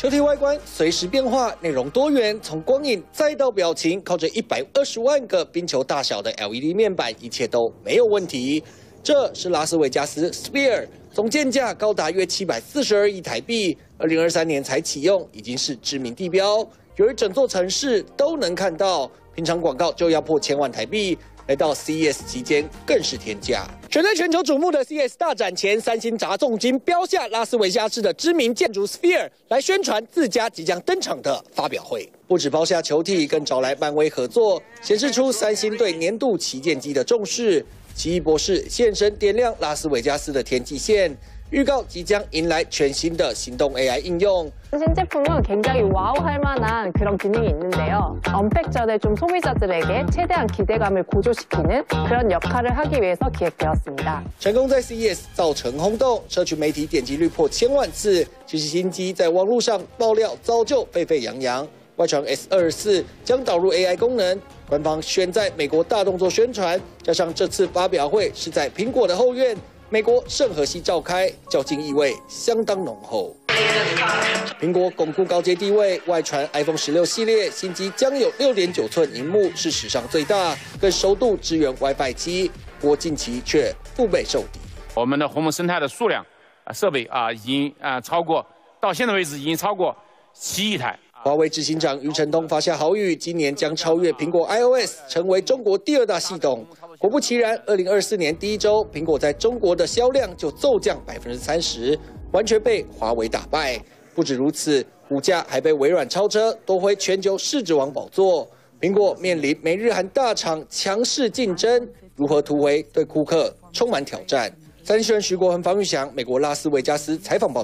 球体外观随时变化，内容多元，从光影再到表情，靠着120万个冰球大小的 LED 面板，一切都没有问题。这是拉斯维加斯 Sphere， 总建价高达约742亿台币，2023年才启用，已经是知名地标，由于整座城市都能看到，平常广告就要破1000万台币。 来到 CES 期间更是天价。全在全球瞩目的 CES 大展前，三星砸重金标下拉斯维加斯的知名建筑 Sphere 来宣传自家即将登场的发表会。不止包下球体，更找来漫威合作，显示出三星对年度旗舰机的重视。奇异博士现身点亮拉斯维加斯的天际线。 预告即将迎来全新的行动 AI 应用。 신제품은 굉장히 와우할 만한 그런 기능이 있는데요. 언팩 전에 좀 소비자들에게 최대한 기대감을 고조시키는 그런 역할을 하기 위해서 기획되었습니다. 成功在 CES 造成轰动，社群媒体点击率破1000万次。其实新机在网络上爆料早就沸沸扬扬。外传 S24将导入 AI 功能，官方选在美国大动作宣传，加上这次发表会是在苹果的后院。 美国圣荷西召开，较劲意味相当浓厚。苹果巩固高阶地位，外传 iPhone 16系列新机将有6.9寸萤幕，是史上最大，更首度支援 WiFi 7。不过近期却腹背受敌。 我们的鸿蒙生态的数量设备已经超过，到现在为止已经超过7亿台。 华为执行长余承东发下豪语，今年将超越苹果 iOS， 成为中国第2大系统。果不其然，2024年第1周，苹果在中国的销量就骤降30%，完全被华为打败。不止如此，股价还被微软超车，夺回全球市值王宝座。苹果面临美日韩大厂强势竞争，如何突围，对库克充满挑战。三立新闻徐国恒、方玉祥，美国拉斯维加斯采访报道。